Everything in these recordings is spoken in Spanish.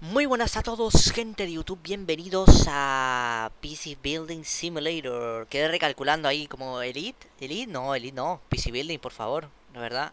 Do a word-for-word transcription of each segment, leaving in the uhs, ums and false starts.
Muy buenas a todos, gente de YouTube, bienvenidos a P C Building Simulator. Quedé recalculando ahí como Elite, Elite, no, Elite no, P C Building, por favor, la verdad.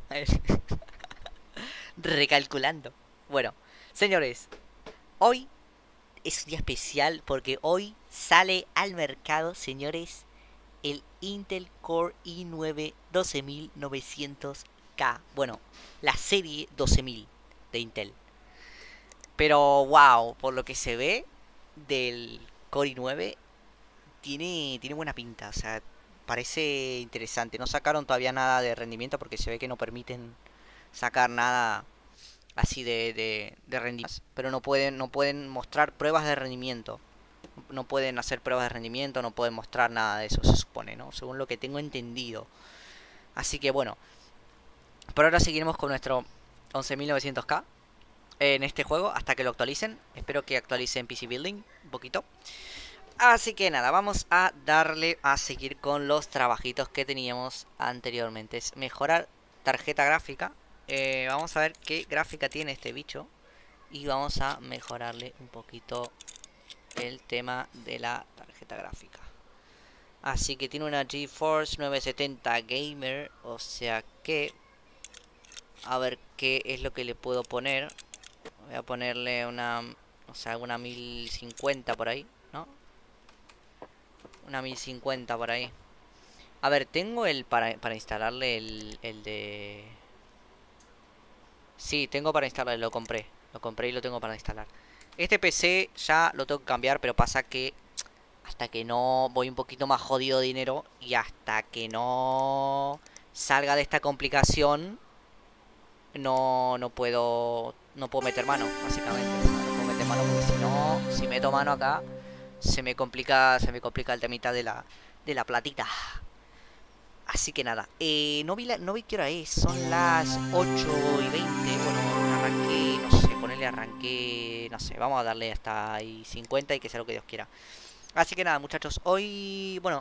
Recalculando. Bueno, señores, hoy es un día especial porque hoy sale al mercado, señores, el Intel Core i nueve doce mil novecientos K. Bueno, la serie doce mil de Intel. Pero wow, por lo que se ve del Core i nueve, tiene, tiene buena pinta. O sea, parece interesante. No sacaron todavía nada de rendimiento porque se ve que no permiten sacar nada así de, de, de rendimiento. Pero no pueden, no pueden mostrar pruebas de rendimiento. No pueden hacer pruebas de rendimiento, no pueden mostrar nada de eso, se supone, ¿no? Según lo que tengo entendido. Así que bueno, por ahora seguiremos con nuestro once mil novecientos K en este juego hasta que lo actualicen. Espero que actualicen P C Building un poquito. Así que nada, vamos a darle a seguir con los trabajitos que teníamos anteriormente. Es mejorar tarjeta gráfica. Eh, vamos a ver qué gráfica tiene este bicho. Y vamos a mejorarle un poquito el tema de la tarjeta gráfica. Así que tiene una GeForce novecientos setenta Gamer. O sea que... a ver qué es lo que le puedo poner. Voy a ponerle una... o sea, una mil cincuenta por ahí, ¿no? Una mil cincuenta por ahí. A ver, tengo el para, para instalarle el, el de... Sí, tengo para instalarle, lo compré. Lo compré y lo tengo para instalar. Este P C ya lo tengo que cambiar, pero pasa que... hasta que no voy un poquito más jodido de dinero y hasta que no salga de esta complicación, no, no puedo... no puedo meter mano, básicamente. No puedo meter mano porque si no, si meto mano acá, se me complica, se me complica el temita de la, de la platita. Así que nada, eh, no vi la, no vi qué hora es, son las ocho y veinte. Bueno, arranqué, no sé, ponerle arranqué, no sé, vamos a darle hasta ahí cincuenta y que sea lo que Dios quiera. Así que nada, muchachos, hoy, bueno,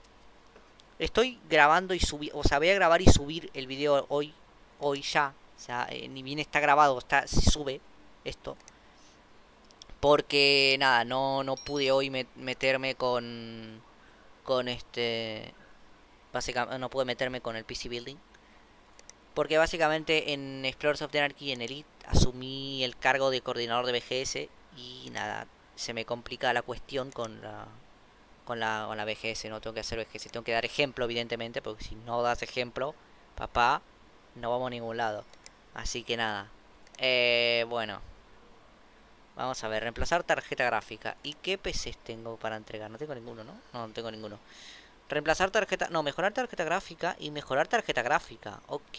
estoy grabando y subir, o sea, voy a grabar y subir el video hoy, hoy ya. O sea, eh, ni bien está grabado, está, se sube esto. Porque nada, no, no pude hoy met meterme con, con este, básicamente no pude meterme con el P C Building. Porque básicamente en Explorers of the Anarchy y en Elite asumí el cargo de coordinador de V G S. Y nada, se me complica la cuestión con la, con la, con la V G S, no tengo que hacer V G S, tengo que dar ejemplo evidentemente, porque si no das ejemplo, papá, no vamos a ningún lado. Así que nada, eh, bueno, vamos a ver, reemplazar tarjeta gráfica. ¿Y qué P Cs tengo para entregar? No tengo ninguno, ¿no? No, no tengo ninguno. Reemplazar tarjeta, no, mejorar tarjeta gráfica y mejorar tarjeta gráfica. Ok,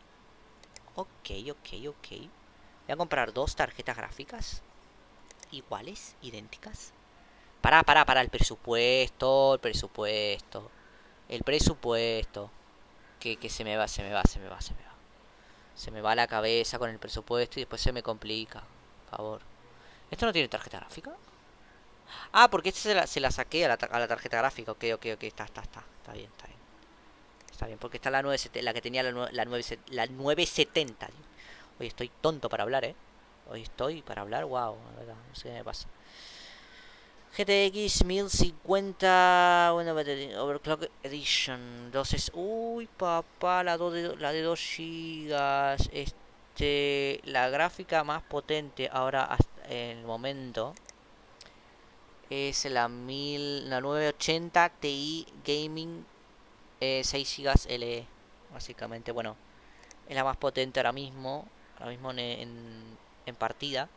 ok, ok, ok. Voy a comprar dos tarjetas gráficas iguales, idénticas. Pará, pará, pará, el presupuesto, el presupuesto. El presupuesto. Que, que se me va, se me va, se me va, se me va. Se me va la cabeza con el presupuesto y después se me complica. Por favor. ¿Esto no tiene tarjeta gráfica? Ah, porque esta se la, se la saqué a la, a la tarjeta gráfica. Ok, ok, ok, está, está, está. Está bien, está bien. Está bien, porque está la nueve setenta, la que tenía la, la, nueve, la nueve setenta. Hoy estoy tonto para hablar, eh. Hoy estoy para hablar, wow, la verdad, no sé qué me pasa. G T X mil cincuenta, bueno, Overclock Edition. Entonces, uy, papá, la, de, la de dos gigas. Este, la gráfica más potente ahora hasta en el momento es la mil, la novecientos ochenta Ti Gaming, eh, seis gigas L E. Básicamente, bueno, es la más potente ahora mismo. Ahora mismo en, en, en partida.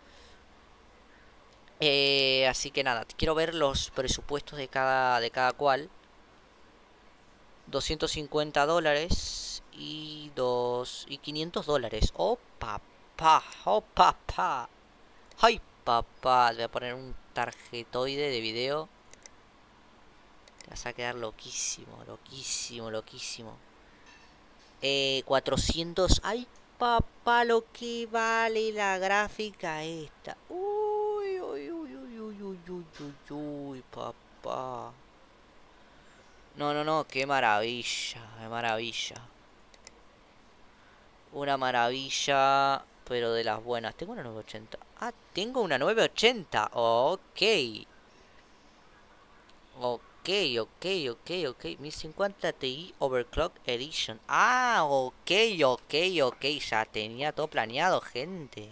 Eh, así que nada, quiero ver los presupuestos de cada, de cada cual. doscientos cincuenta dólares y, dos, y quinientos dólares. Oh, papá, oh, papá. Ay, papá, le voy a poner un tarjetoide de video. Te vas a quedar loquísimo, loquísimo, loquísimo. Eh, cuatrocientos. Ay, papá, lo que vale la gráfica esta. Uy, uy, uy, uy, uy, uy, uy, uy, uy, papá. No, no, no, qué maravilla, qué maravilla. Una maravilla. pero de las buenas. Tengo una nueve ochenta. Ah, tengo una nueve ochenta. Ok. Ok, ok, ok, ok. mil cincuenta Ti Overclock Edition. Ah, ok, ok, ok. Ya tenía todo planeado, gente.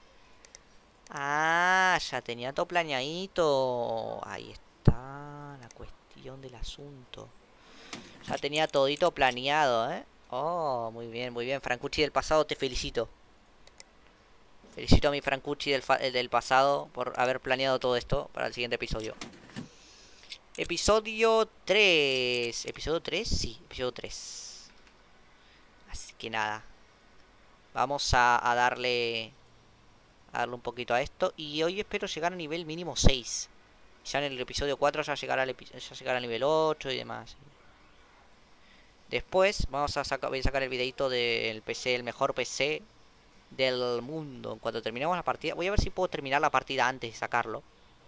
Ah, ya tenía todo planeadito. Ahí está la cuestión del asunto. Ya tenía todito planeado, ¿eh? Oh, muy bien, muy bien. Francucci del pasado, te felicito. Felicito a mi Francucci del, del pasado por haber planeado todo esto para el siguiente episodio. Episodio tres. ¿Episodio tres? Sí, episodio tres. Así que nada. Vamos a, a darle... A darle un poquito a esto. Y hoy espero llegar a nivel mínimo seis. Ya en el episodio cuatro ya llegará al, ya llegará a nivel ocho y demás. Después vamos a sacar, voy a sacar el videito del P C, el mejor P C del mundo. Cuando terminemos la partida, voy a ver si puedo terminar la partida antes de sacarlo.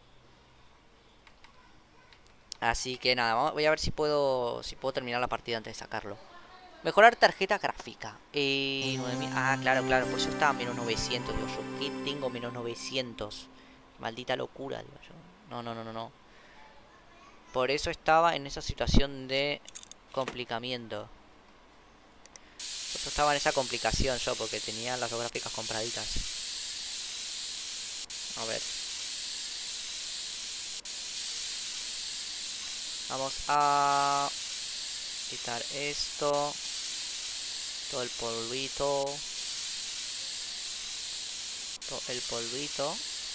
Así que nada, voy a ver si puedo si puedo terminar la partida antes de sacarlo. Mejorar tarjeta gráfica. Eh, nueve mil. Ah, claro, claro, por eso estaba menos novecientos. Digo yo, ¿qué tengo menos novecientos? Maldita locura, digo yo. No, no, no, no, no. Por eso estaba en esa situación de complicamiento. Por eso estaba en esa complicación yo, porque tenía las dos gráficas compraditas. A ver. Vamos a quitar esto. Todo el polvito. Todo el polvito.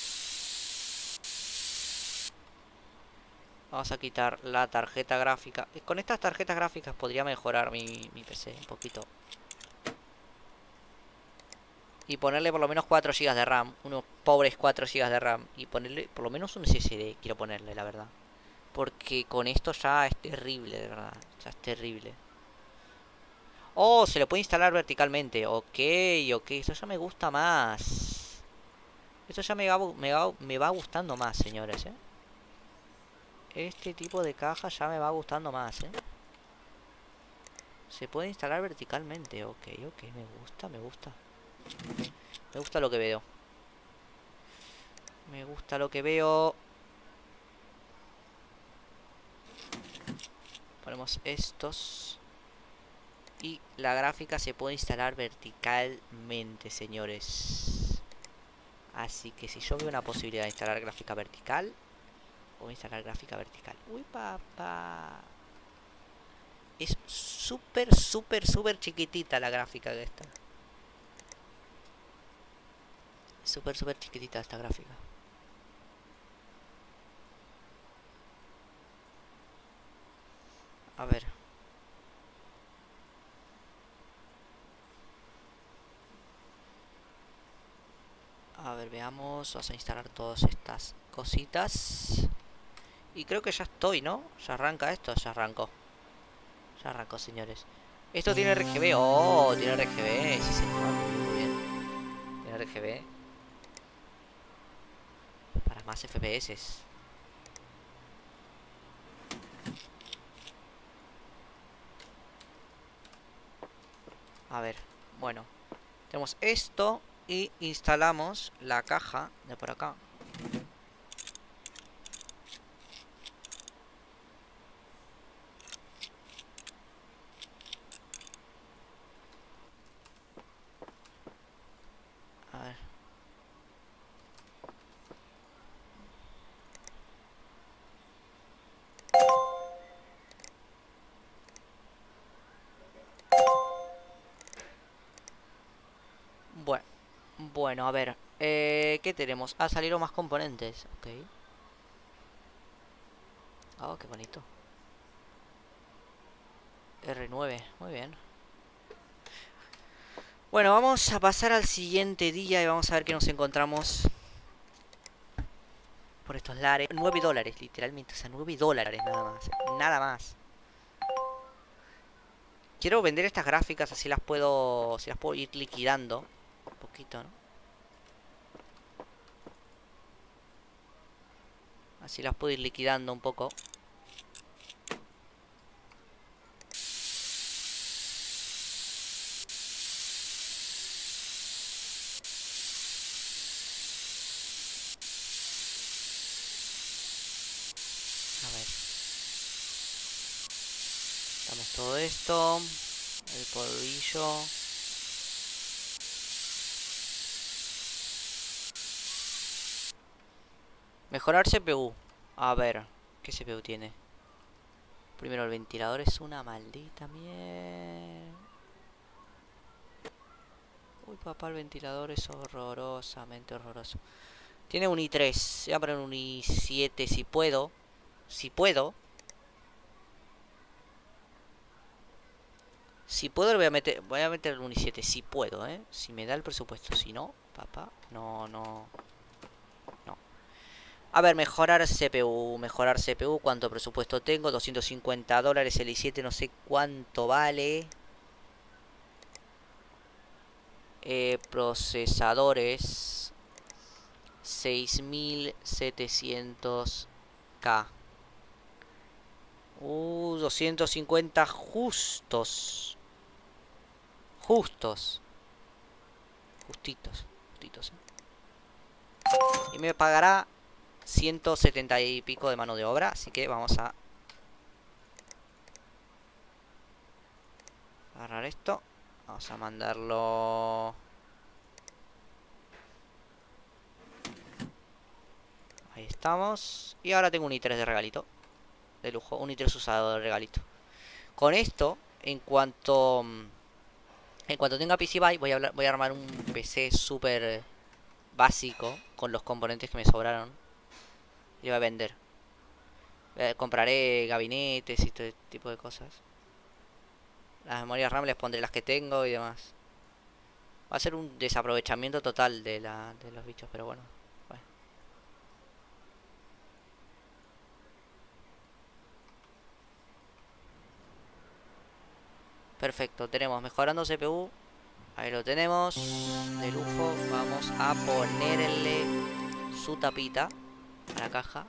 Vamos a quitar la tarjeta gráfica. Con estas tarjetas gráficas podría mejorar mi, mi P C un poquito. Y ponerle por lo menos cuatro gigas de RAM. Unos pobres cuatro gigas de RAM. Y ponerle por lo menos un S S D. Quiero ponerle, la verdad. Porque con esto ya es terrible, de verdad. Ya es terrible. Oh, se lo puede instalar verticalmente. Ok, ok. Eso ya me gusta más. Eso ya me va, me va, me va gustando más, señores, ¿eh? Este tipo de caja ya me va gustando más, ¿eh? Se puede instalar verticalmente. Ok, ok. Me gusta, me gusta. Me gusta lo que veo. Me gusta lo que veo. Ponemos estos. Y la gráfica se puede instalar verticalmente, señores. Así que si yo veo una posibilidad de instalar gráfica vertical, voy a instalar gráfica vertical. Uy, papá. Es súper, súper, súper chiquitita la gráfica de esta. Súper, súper chiquitita esta gráfica. A ver. A ver, veamos. Vamos a instalar todas estas cositas. Y creo que ya estoy, ¿no? Ya arranca esto, ya arrancó. Ya arrancó, señores. Esto tiene R G B. Oh, tiene R G B. Sí, señor. Muy bien. Tiene R G B. Para más F P S. A ver. Bueno. Tenemos esto. Y instalamos la caja de por acá. A ver. Bueno. Bueno, a ver. Eh, ¿qué tenemos? Ah, salieron más componentes. Ok. Oh, qué bonito. R nueve. Muy bien. Bueno, vamos a pasar al siguiente día y vamos a ver qué nos encontramos por estos lares. nueve dólares, literalmente. O sea, nueve dólares nada más. Nada más. Quiero vender estas gráficas, así las puedo... Así las puedo ir liquidando. Un poquito, ¿no? Así las puedo ir liquidando un poco. Tenemos todo esto. El polvillo. Mejorar C P U. A ver, ¿qué C P U tiene? Primero el ventilador es una maldita mierda. Uy, papá, el ventilador es horrorosamente horroroso. Tiene un i tres. Voy a poner un i siete si puedo. Si puedo. Si puedo, le voy a meter. Voy a meter un i siete. Si puedo, ¿eh? Si me da el presupuesto. Si no, papá, no, no. No. A ver, mejorar C P U. Mejorar C P U. ¿Cuánto presupuesto tengo? doscientos cincuenta dólares. El i siete no sé cuánto vale. Eh, procesadores. seis mil setecientos K. Uh, doscientos cincuenta justos. Justos. Justitos. Justitos, ¿eh? Y me pagará ciento setenta y pico de mano de obra. Así que vamos a agarrar esto. Vamos a mandarlo. Ahí estamos. Y ahora tengo un i tres de regalito. De lujo. Un i tres usado de regalito. Con esto, en cuanto... En cuanto tenga P C Buy, voy a, hablar, voy a armar un P C súper básico. Con los componentes que me sobraron. Y voy a vender. Eh, compraré gabinetes y todo este tipo de cosas. Las memorias RAM les pondré las que tengo y demás. Va a ser un desaprovechamiento total de, la, de los bichos, pero bueno. bueno. Perfecto, tenemos mejorando C P U. Ahí lo tenemos. De lujo. Vamos a ponerle su tapita a la caja.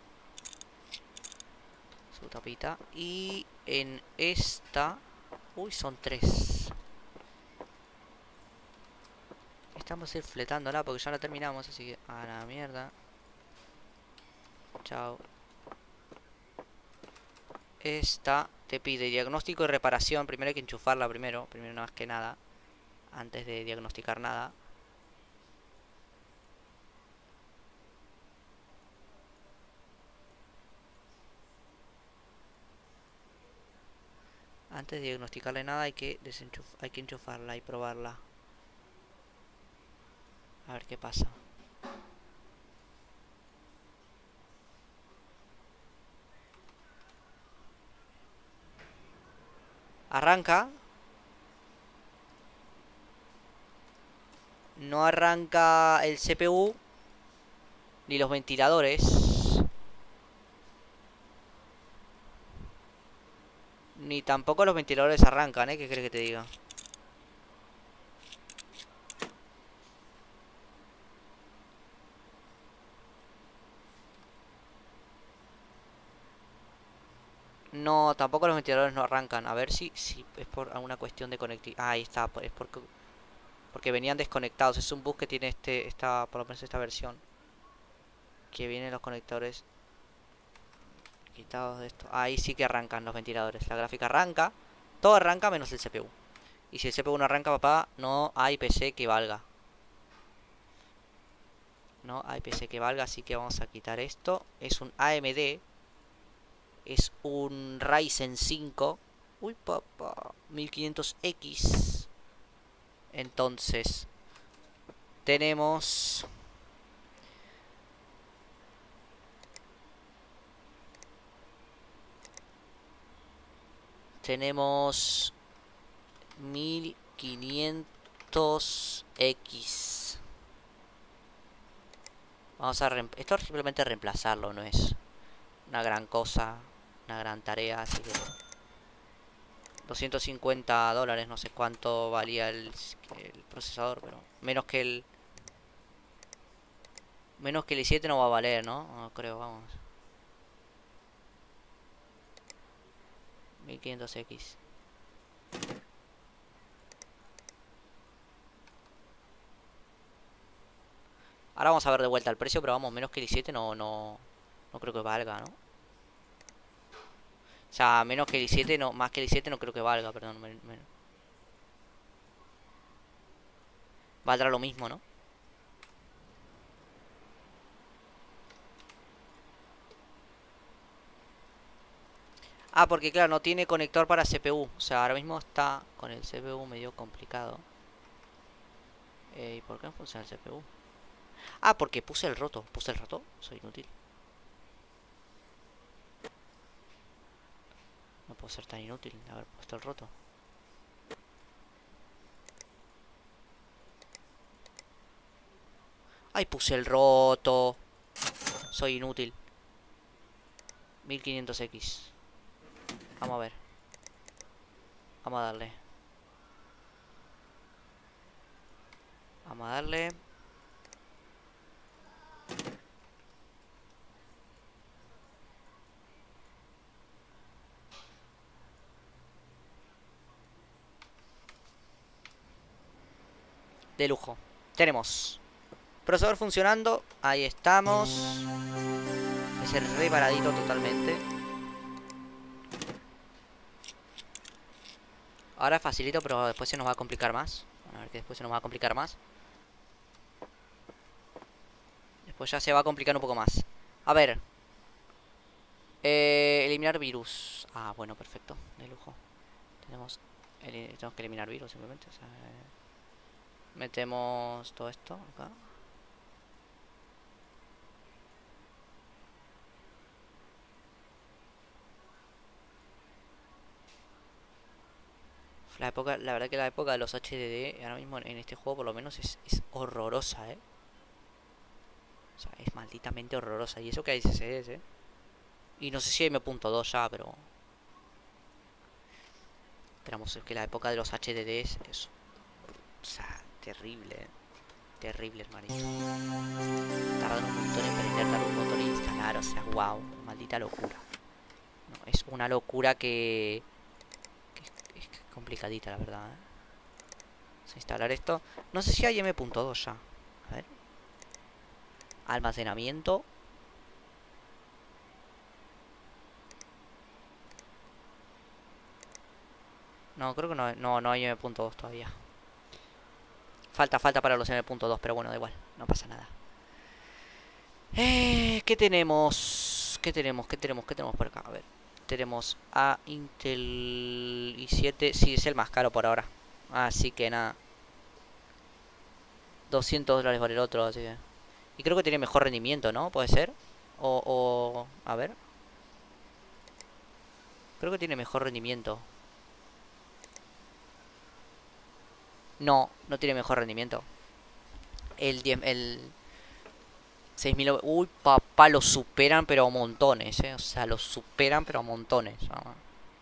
Su tapita. Y en esta... Uy, son tres. Estamos ir fletándola porque ya la terminamos, así que a la mierda. Chao. Esta te pide diagnóstico y reparación. Primero hay que enchufarla primero. Primero nada más que nada. Antes de diagnosticar nada. Antes de diagnosticarle nada hay que desenchuf hay que enchufarla y probarla. A ver qué pasa. Arranca. No arranca el C P U. Ni los ventiladores. Ni tampoco los ventiladores arrancan, ¿eh? ¿Qué crees que te diga? No, tampoco los ventiladores no arrancan. A ver si, si es por alguna cuestión de conectividad. Ah, ahí está, es porque, porque venían desconectados. Es un bus que tiene este, esta, por lo menos esta versión. Que vienen los conectores quitados de esto. Ahí sí que arrancan los ventiladores. La gráfica arranca. Todo arranca menos el C P U. Y si el C P U no arranca, papá, no hay P C que valga. No hay P C que valga, así que vamos a quitar esto. Es un A M D. Es un Ryzen cinco. Uy, papá. mil quinientos X. Entonces, tenemos... Tenemos... mil quinientos X. Vamos a... Esto es simplemente reemplazarlo, no es una gran cosa, una gran tarea, así que... doscientos cincuenta dólares, no sé cuánto valía el, el procesador, pero menos que el... Menos que el i siete no va a valer, ¿no? No creo, vamos. mil quinientos X. Ahora vamos a ver de vuelta el precio, pero vamos, menos que el i siete no, no, no creo que valga, ¿no? O sea, menos que el i siete, no, más que el i siete no creo que valga, perdón. men- men- Valdrá lo mismo, ¿no? Ah, porque claro, no tiene conector para C P U. O sea, ahora mismo está con el C P U medio complicado. Eh, ¿y por qué no funciona el C P U? Ah, porque puse el roto. ¿Puse el roto? Soy inútil. No puedo ser tan inútil de haber puesto el roto. Ay, puse el roto. Soy inútil. mil quinientos equis. Vamos a ver. Vamos a darle. Vamos a darle. De lujo. Tenemos procesador funcionando. Ahí estamos. Ese reparadito totalmente. Ahora facilito, pero después se nos va a complicar más. A ver que después se nos va a complicar más. Después ya se va a complicar un poco más. A ver. Eh, eliminar virus. Ah, bueno, perfecto. De lujo. Tenemos, tenemos que eliminar virus simplemente. O sea, eh, metemos todo esto acá. La época, la verdad que la época de los H D D ahora mismo en este juego por lo menos es, es horrorosa, ¿eh? O sea, es malditamente horrorosa. Y eso que hay S S Ds, ¿eh? Y no sé si hay M punto dos ya, pero... Esperamos que la época de los H D Ds es... O sea, terrible, ¿eh? Terrible, hermanito. Tardan un montón en prender, tardan un montón en instalar. O sea, wow, maldita locura. No, es una locura que... que es, es complicadita, la verdad, ¿eh? Vamos a instalar esto. No sé si hay M punto dos ya. A ver. Almacenamiento. No, creo que no, no, no hay M punto dos todavía. Falta, falta para los M punto dos, pero bueno, da igual. No pasa nada. Eh, ¿qué tenemos? ¿Qué tenemos? ¿Qué tenemos? ¿Qué tenemos por acá? A ver. Tenemos a Intel i siete. Sí, es el más caro por ahora. Así que nada. doscientos dólares vale el otro, así que... Y creo que tiene mejor rendimiento, ¿no? ¿Puede ser? O, o... A ver. Creo que tiene mejor rendimiento. No, no tiene mejor rendimiento. El diez, el seis mil... Uy, papá, lo superan pero a montones, ¿eh? O sea, lo superan pero a montones. ¿No?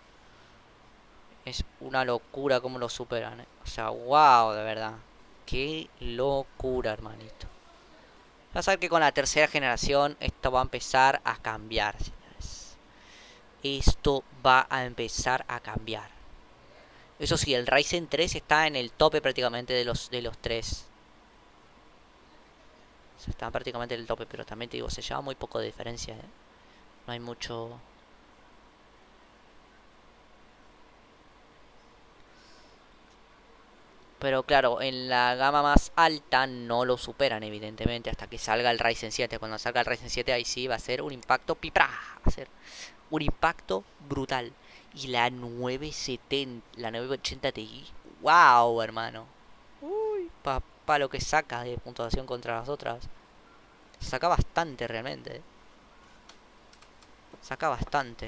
Es una locura cómo lo superan, ¿eh? O sea, wow, de verdad. Qué locura, hermanito. Vas a ver que con la tercera generación esto va a empezar a cambiar, señores. Esto va a empezar a cambiar. Eso sí, el Ryzen tres está en el tope prácticamente de los, de los tres. O sea, está prácticamente en el tope, pero también te digo, se lleva muy poco de diferencia, ¿eh? No hay mucho... Pero claro, en la gama más alta no lo superan, evidentemente, hasta que salga el Ryzen siete. Cuando salga el Ryzen siete, ahí sí va a ser un impacto pipra. Va a ser un impacto brutal. Y la nueve setenta, la nueve ochenta Ti, wow, hermano. Uy, papá, lo que saca de puntuación contra las otras. Saca bastante realmente, ¿eh? Saca bastante.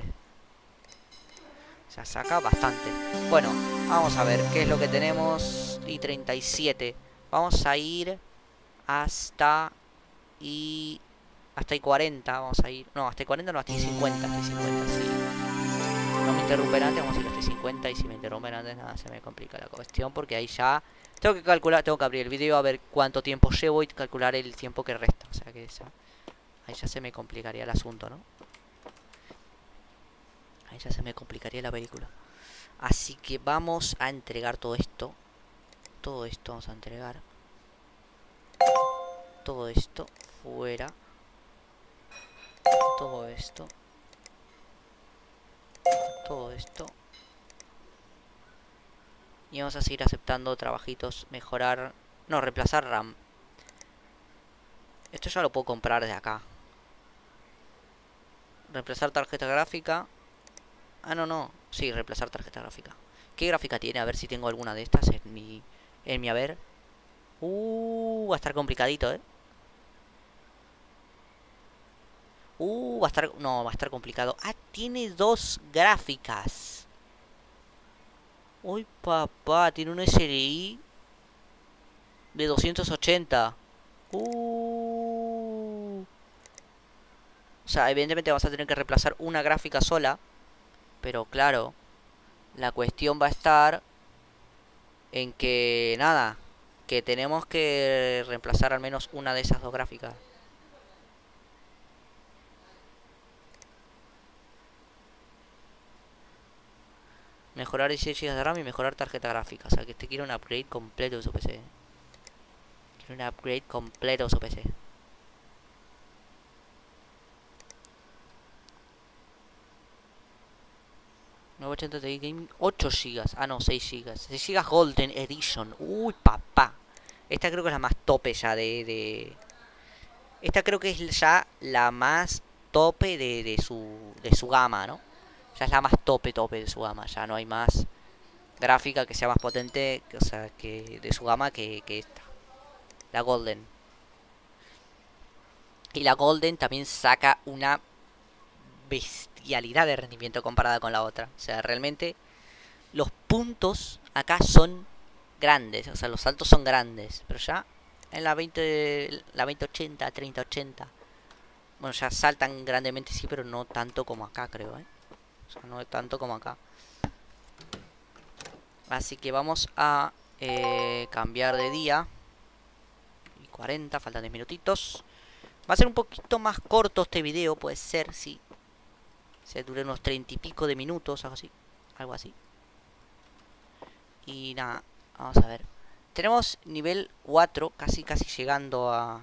O sea, saca bastante. Bueno, vamos a ver qué es lo que tenemos. i treinta y siete. Vamos a ir hasta y hasta i cuarenta. Vamos a ir. No, hasta i cuarenta no, hasta i cincuenta. Hasta i cincuenta, sí. No me interrumpen antes, vamos a ir hasta i cincuenta. Y si me interrumpen antes, nada, se me complica la cuestión. Porque ahí ya tengo que calcular, tengo que abrir el vídeo a ver cuánto tiempo llevo y calcular el tiempo que resta. O sea que ya, ahí ya se me complicaría el asunto, ¿no? Ahí ya se me complicaría la película. Así que vamos a entregar todo esto. Todo esto vamos a entregar. Todo esto fuera. Todo esto. Todo esto. Y vamos a seguir aceptando trabajitos. Mejorar... No, reemplazar RAM. Esto ya lo puedo comprar desde acá. Reemplazar tarjeta gráfica. Ah, no, no. Sí, reemplazar tarjeta gráfica. ¿Qué gráfica tiene? A ver si tengo alguna de estas en mi... En mi haber. Uh, va a estar complicadito, ¿eh? Uh, va a estar... No, va a estar complicado. Ah, tiene dos gráficas. Uy, papá, tiene un S L I de doscientos ochenta. Uh. O sea, evidentemente vamos a tener que reemplazar una gráfica sola. Pero claro, la cuestión va a estar en que, nada, que tenemos que reemplazar al menos una de esas dos gráficas. Mejorar dieciséis gigas de RAM y mejorar tarjeta gráfica. O sea, que este quiere un upgrade completo de su P C. Quiere un upgrade completo de su P C. nueve ochenta Ti Gaming, ocho gigas. Ah, no, seis gigas. seis gigas Golden Edition. Uy, papá. Esta creo que es la más tope ya de... de... Esta creo que es ya la más tope de, de, su, de su gama, ¿no? Ya es la más tope, tope de su gama. Ya no hay más gráfica que sea más potente, o sea, que de su gama que, que esta. La Golden. Y la Golden también saca una bestialidad de rendimiento comparada con la otra. O sea, realmente los puntos acá son grandes. O sea, los saltos son grandes. Pero ya en la veinte, la veinte ochenta, treinta ochenta, bueno, ya saltan grandemente, sí, pero no tanto como acá, creo, ¿eh? O sea, no tanto como acá. Así que vamos a eh, cambiar de día. Y cuarenta, faltan diez minutitos. Va a ser un poquito más corto este video, puede ser, sí. Se dure unos treinta y pico de minutos, algo así. Algo así. Y nada, vamos a ver. Tenemos nivel cuatro, casi casi llegando a...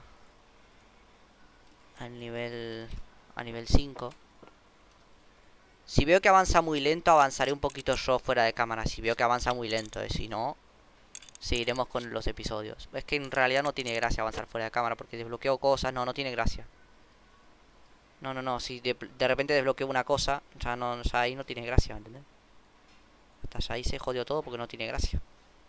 Al nivel... A nivel cinco. Si veo que avanza muy lento, avanzaré un poquito yo fuera de cámara. Si veo que avanza muy lento, eh. Si no, seguiremos con los episodios. Es que en realidad no tiene gracia avanzar fuera de cámara porque desbloqueo cosas. No, no tiene gracia. No, no, no. Si de, de repente desbloqueo una cosa, ya, no, ya ahí no tiene gracia, ¿me entiendes? Hasta ahí se jodió todo porque no tiene gracia.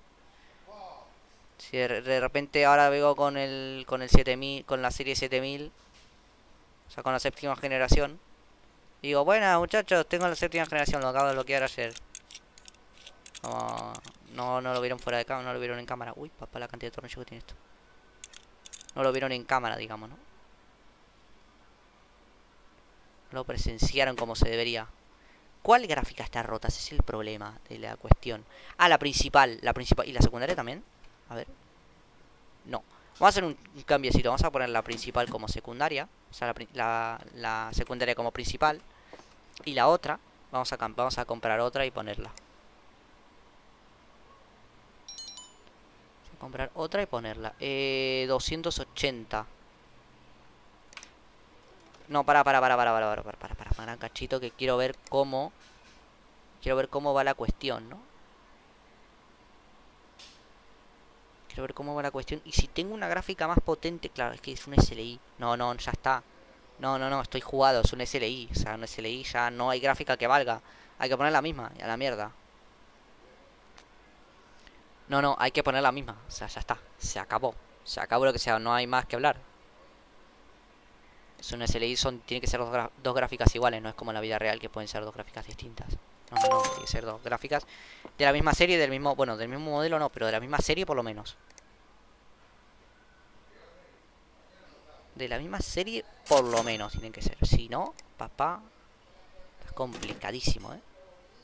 Si de, de repente ahora veo con el con el siete mil, con la serie siete mil, o sea, con la séptima generación, digo, buenas muchachos, tengo la séptima generación, lo acabo de bloquear ayer. No, no, no lo vieron fuera de cámara, no lo vieron en cámara. Uy, papá, la cantidad de tornillos que tiene esto. No lo vieron en cámara, digamos, ¿no? Lo presenciaron como se debería. ¿Cuál gráfica está rota? Ese es el problema de la cuestión. Ah, la principal, la principal. ¿Y la secundaria también? A ver. No. Vamos a hacer un, un cambiecito. Vamos a poner la principal como secundaria. O sea, la, la, la secundaria como principal. Y la otra, vamos a, vamos a comprar otra y ponerla. Vamos a comprar otra y ponerla. Eh, doscientos ochenta. No, para, para, para, para, para, para, para, para, para, para, cachito, que quiero ver cómo... Quiero ver cómo va la cuestión, ¿no? Quiero ver cómo va la cuestión. Y si tengo una gráfica más potente... Claro, es que es un S L I. No, no, ya está. No, no, no, estoy jugado. Es un S L I. O sea, un S L I ya no hay gráfica que valga. Hay que poner la misma. Y a la mierda. No, no, hay que poner la misma. O sea, ya está. Se acabó. Se acabó lo que sea. No hay más que hablar. Es un S L I. Son, tiene que ser dos, dos gráficas iguales. No es como en la vida real que pueden ser dos gráficas distintas. No, no, no. Tiene que ser dos gráficas de la misma serie. Del mismo... Bueno, del mismo modelo no. Pero de la misma serie por lo menos. De la misma serie, por lo menos tienen que ser. Si no, papá, es complicadísimo, ¿eh?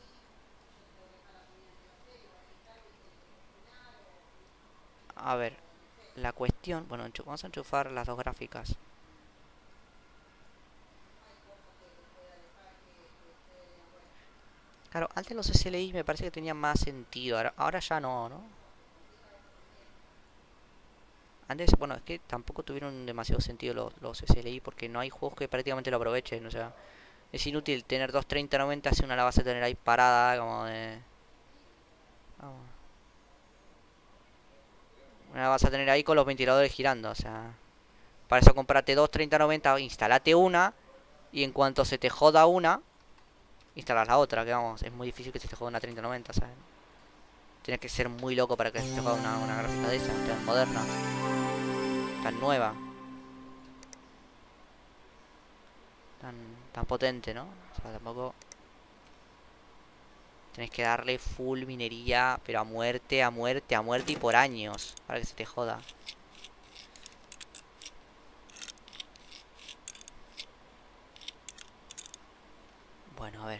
A ver, la cuestión... Bueno, vamos a enchufar las dos gráficas. Claro, antes los S L I me parece que tenían más sentido. Ahora, ahora ya no, ¿no? Antes, bueno, es que tampoco tuvieron demasiado sentido los, los S L I porque no hay juegos que prácticamente lo aprovechen. O sea, Es inútil tener dos treinta noventa si una la vas a tener ahí parada, como de... Vamos. Una la vas a tener ahí con los ventiladores girando, o sea... Para eso comprate dos treinta noventa, instalate una, y en cuanto se te joda una, instalas la otra, que vamos, es muy difícil que se te joda una treinta noventa, ¿sabes? Tienes que ser muy loco para que se te joda una, una gráfica de esa, tan moderna, tan nueva, tan, tan potente, ¿no? O sea, tampoco... Tenés que darle full minería, pero a muerte, a muerte, a muerte y por años, para que se te joda. Bueno, a ver.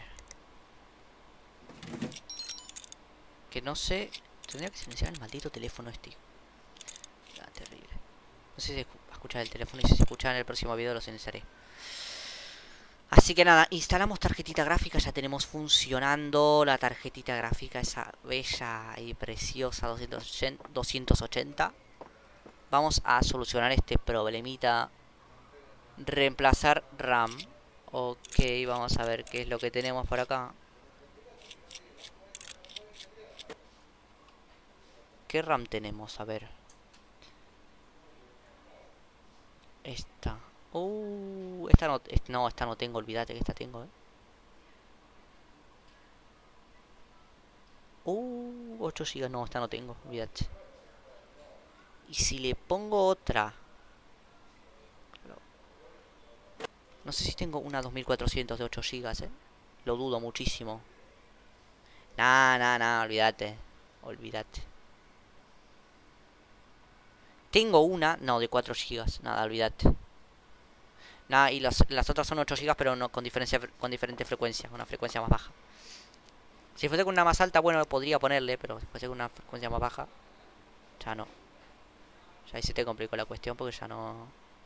Que no sé... Tendría que silenciar el maldito teléfono este. Ah, terrible. No sé si va a escuchar el teléfono, y si se escucha en el próximo video lo silenciaré. Así que nada, instalamos tarjetita gráfica, ya tenemos funcionando la tarjetita gráfica, esa bella y preciosa doscientos ochenta. Vamos a solucionar este problemita. Reemplazar RAM. Ok, vamos a ver qué es lo que tenemos por acá. ¿Qué RAM tenemos? A ver. Esta. Uh, esta no, esta no, esta no tengo, olvídate que esta tengo, eh. Uh, ocho gigas, no, esta no tengo, olvídate. Y si le pongo otra... No sé si tengo una dos mil cuatrocientos de ocho gigas, eh. Lo dudo muchísimo. Nah, nah, nah, olvídate. Olvídate. Tengo una, no, de cuatro gigas. Nada, olvídate. Nada, y las, las otras son ocho gigas, pero no con diferencia, con diferente frecuencia. Una frecuencia más baja. Si fuese con una más alta, bueno, podría ponerle, pero si fuese con una frecuencia más baja, ya no. Ya ahí se te complicó la cuestión porque ya no...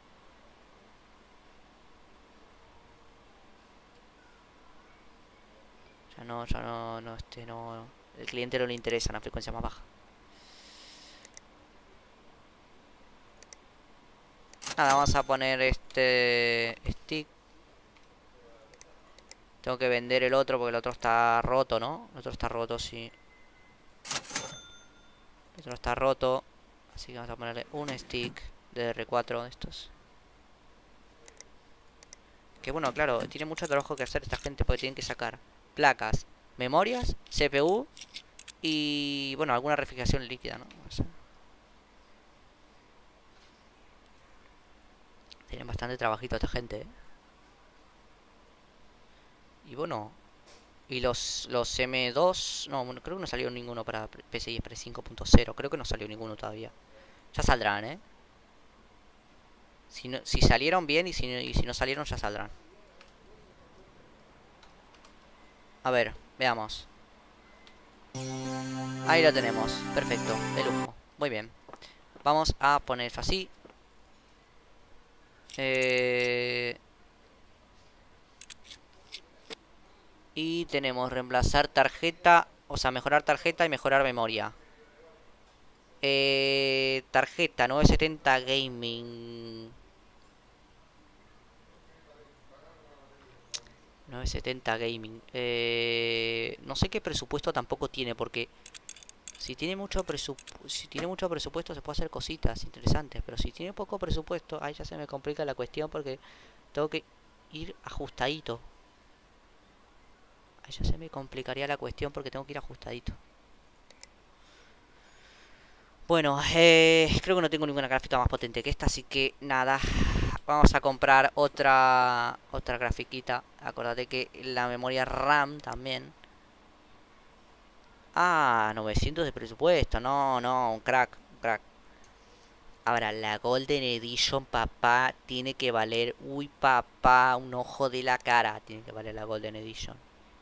Ya no, ya no, no, este, no... El cliente no le interesa una frecuencia más baja. Nada, vamos a poner este stick. Tengo que vender el otro porque el otro está roto, ¿no? El otro está roto, sí. El otro está roto. Así que vamos a ponerle un stick de D R cuatro de estos. Que bueno, claro, tiene mucho trabajo que hacer esta gente porque tienen que sacar placas, memorias, C P U y, bueno, alguna refrigeración líquida, ¿no? O sea, tienen bastante trabajito esta gente, ¿eh? Y bueno, y los, los M dos, no, creo que no salió ninguno para P C I Express cinco punto cero, creo que no salió ninguno todavía. Ya saldrán, ¿eh? Si, no, si salieron bien y si, y si no salieron ya saldrán. A ver, veamos. Ahí lo tenemos, perfecto, de lujo, muy bien. Vamos a poner esto así. Eh... Y tenemos reemplazar tarjeta, o sea, mejorar tarjeta y mejorar memoria. Eh, tarjeta novecientos setenta Gaming. novecientos setenta Gaming. Eh, no sé qué presupuesto tampoco tiene, porque si tiene mucho presupuesto, si tiene mucho presupuesto se puede hacer cositas interesantes, pero si tiene poco presupuesto, ahí ya se me complica la cuestión porque tengo que ir ajustadito. Ahí ya se me complicaría la cuestión porque tengo que ir ajustadito. Bueno, eh, creo que no tengo ninguna gráfica más potente que esta, así que nada. Vamos a comprar otra otra grafiquita. Acordate que la memoria RAM también. Ah, novecientos de presupuesto. No, no, un crack, un crack. Ahora, la Golden Edition, papá, tiene que valer... Uy, papá, un ojo de la cara. Tiene que valer la Golden Edition.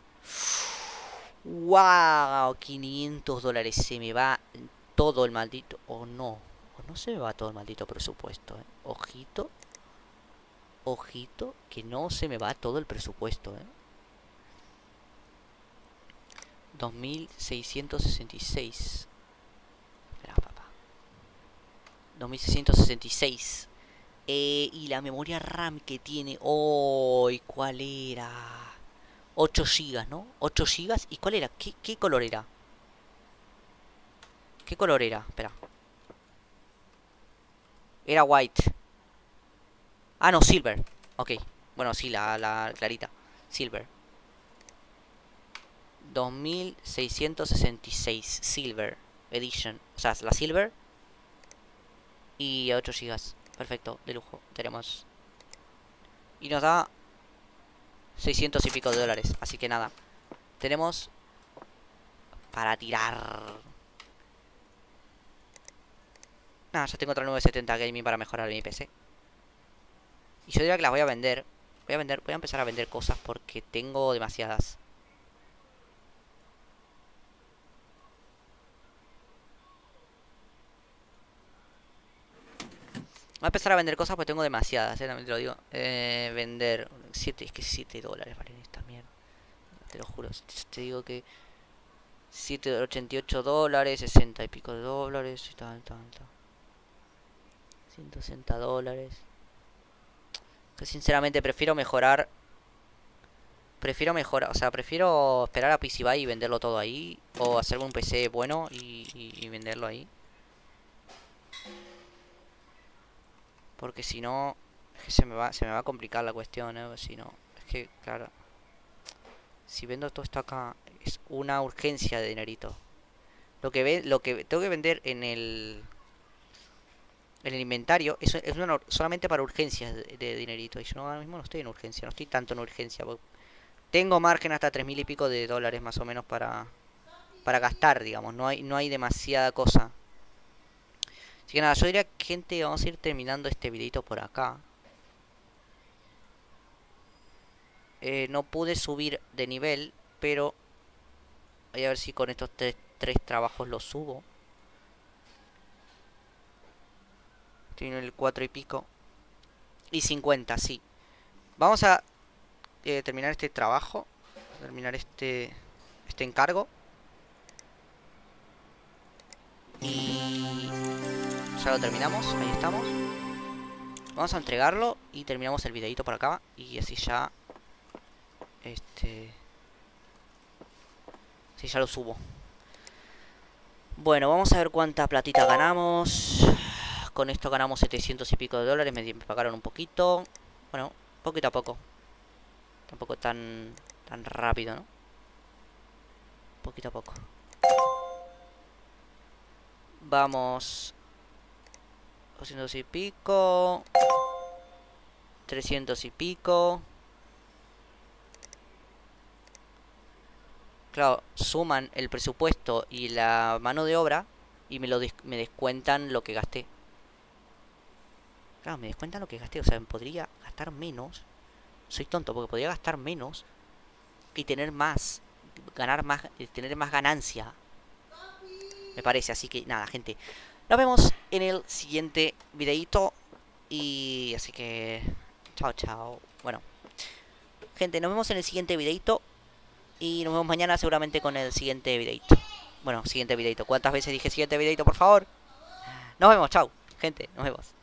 Wow, quinientos dólares. Se me va todo el maldito... O no, o no se me va todo el maldito presupuesto, ¿eh? Ojito. Ojito, que no se me va todo el presupuesto, ¿eh? dos mil seiscientos sesenta y seis. Espera, papá. dos mil seiscientos sesenta y seis. Eh, y la memoria RAM que tiene. ¡Oh! ¿Cuál era? ocho gigas, ¿no? ocho gigas. ¿Y cuál era? ¿Qué, qué color era? ¿Qué color era? Espera. Era white. Ah, no, silver. Ok. Bueno, sí, la, la clarita. Silver. dos mil seiscientos sesenta y seis. Silver Edition. O sea, la silver. Y ocho gigas. Perfecto, de lujo. Tenemos. Y nos da seiscientos y pico de dólares. Así que nada. Tenemos para tirar. Nada, ya tengo otra novecientos setenta Gaming para mejorar mi P C. Y yo diría que las voy a vender. Voy a vender, voy a empezar a vender cosas porque tengo demasiadas. Voy a empezar a vender cosas porque tengo demasiadas, eh, también te lo digo. Eh, vender. siete, es que siete dólares valen esta mierda. Te lo juro. Te digo que siete, ochenta y ocho dólares, sesenta y pico de dólares y tal, tal, tal. ciento sesenta dólares. Que sinceramente prefiero mejorar. Prefiero mejorar, o sea, prefiero esperar a P C Buy y venderlo todo ahí. O hacerme un P C bueno y, y, y venderlo ahí. Porque si no, es que se me va, se me va a complicar la cuestión, ¿eh? Si no, es que, claro. Si vendo todo esto acá, es una urgencia de dinerito. Lo que ve, lo que tengo que vender en el en el inventario es, es una, solamente para urgencias de, de dinerito. Y yo no, ahora mismo no estoy en urgencia, no estoy tanto en urgencia. Tengo margen hasta tres mil y pico de dólares más o menos para para gastar, digamos. No hay no hay demasiada cosa. Así que nada, yo diría, gente, vamos a ir terminando este videito por acá. Eh, no pude subir de nivel, pero voy a ver si con estos tres, tres trabajos los subo. Estoy en el cuatro y pico. Y cincuenta, sí. Vamos a eh, terminar este trabajo. Terminar este, este encargo. Y ya lo terminamos, ahí estamos. Vamos a entregarlo y terminamos el videito por acá. Y así ya... Este... Así ya lo subo. Bueno, vamos a ver cuánta platita ganamos. Con esto ganamos setecientos y pico de dólares. Me pagaron un poquito. Bueno, poquito a poco. Tampoco tan, tan rápido, ¿no? Poquito a poco. Vamos... doscientos y pico. trescientos y pico. Claro, suman el presupuesto y la mano de obra y me lo des me descuentan lo que gasté. Claro, me descuentan lo que gasté. O sea, podría gastar menos. Soy tonto porque podría gastar menos y tener más. Ganar más, tener más ganancia. Me parece, así que nada, gente. Nos vemos en el siguiente videito. Y así que... Chao, chao. Bueno. Gente, nos vemos en el siguiente videito. Y nos vemos mañana seguramente con el siguiente videito. Bueno, siguiente videito. ¿Cuántas veces dije siguiente videito, por favor? Nos vemos, chao. Gente, nos vemos.